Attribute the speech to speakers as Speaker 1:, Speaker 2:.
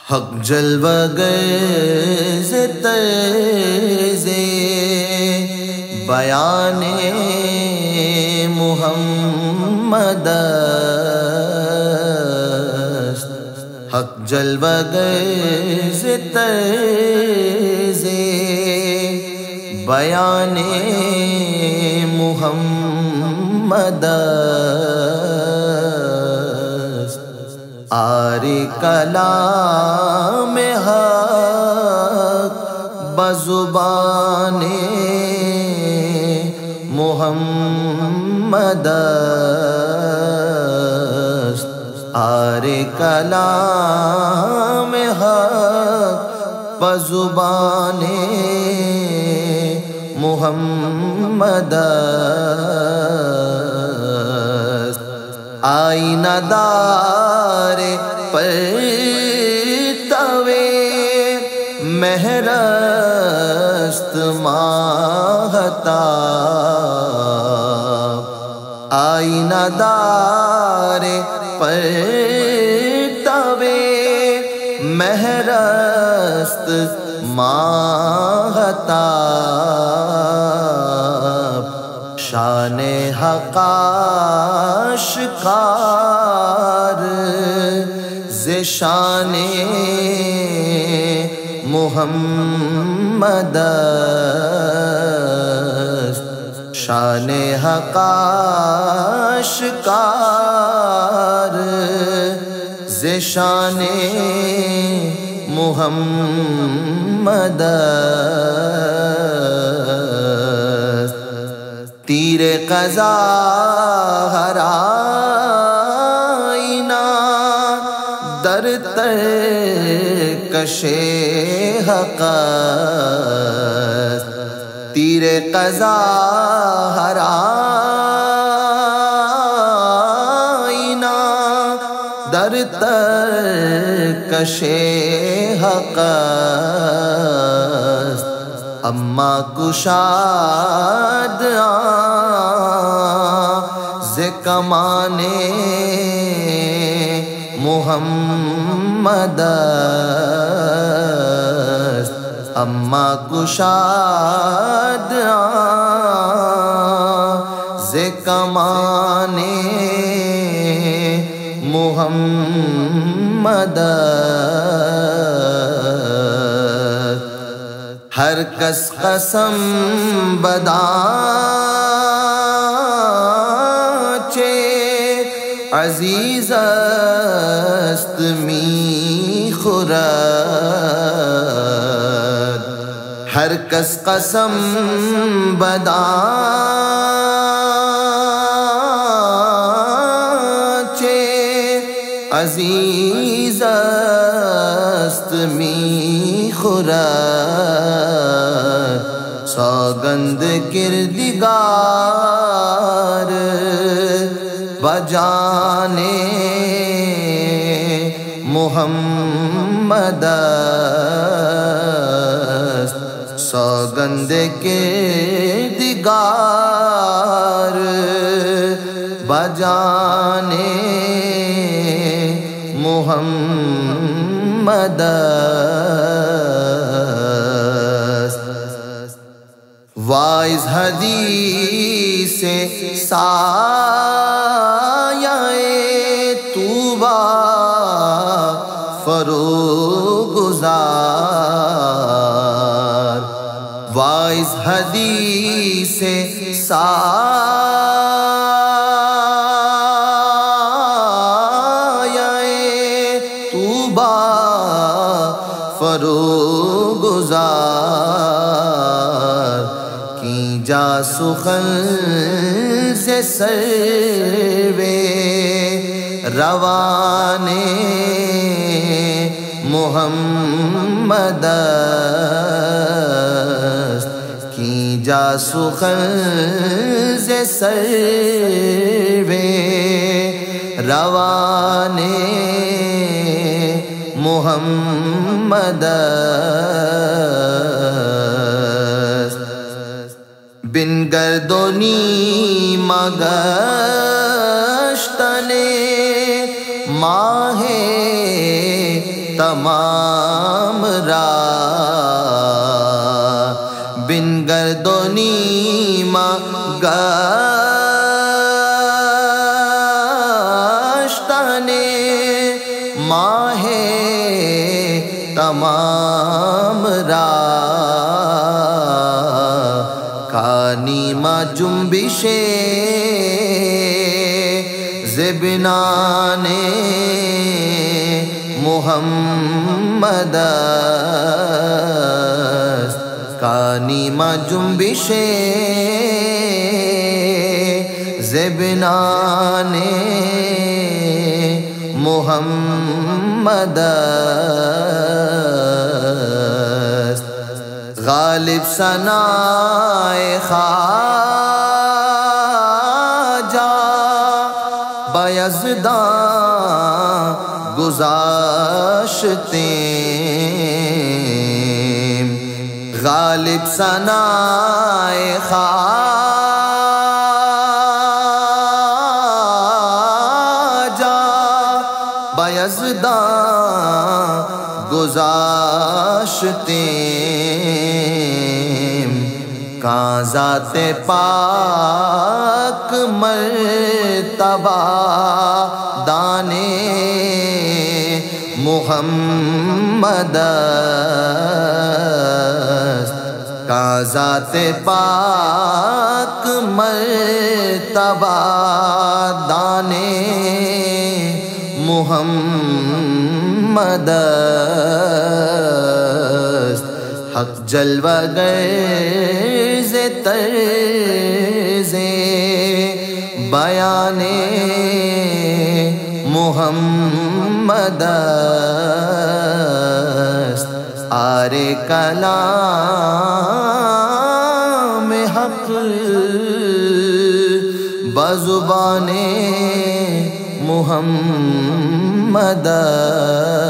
Speaker 1: حق جلوہ گرز طرز بیان محمد است، حق جلوہ گرز طرز بیان محمد است، آری کلام حق بزبان محمد است، آری کلام حق بزبان محمد است، آئینہ دار پرتو مہر است ماہتاب، آئینہ دار پرتو مہر است ماہتاب، شان حق آشکار ز شان محمد است، شان حق آشکار ز شان محمد است، تیر قضا ہر آئینہ در ترکش حق است، تیر قضا ہر آئینہ در ترکش حق است، اما کشاد ز کمان محمد است، اما کشاد ز کمان محمد است، ہر کس قسم بدانچہ عزیز است می خورد، ہر کس قسم بدانچہ عزیز است می خورد، سوگند کردگار بجان محمد است، سوگند کردگار بجان محمد است، وائز حدیث سایہ طوبیٰ فروگزار، وائز حدیث سایہ طوبیٰ فروگزار، کی جا سخن سے سروے روان محمد است، کی جا سخن سے سروے روان محمد است، بن گردونی مگشتن ماہ تمام راہ بن گرد و نیما گشتانے ماہ تمام راہ کانیما جنبش زبنان محمد است کانیما جنبش زبنان محمد است غالب ثنائے خواجہ بیزداں گذاشتے غالب ثنائے خواجہ بیزداں گذاشتے کہاں ذات پاک مرتبہ دانے محمد است کہاں ذات پاک مرتبہ دانے محمد است حق جلوہ گرز طرز بیان محمد است آر کلام حق بزبان محمد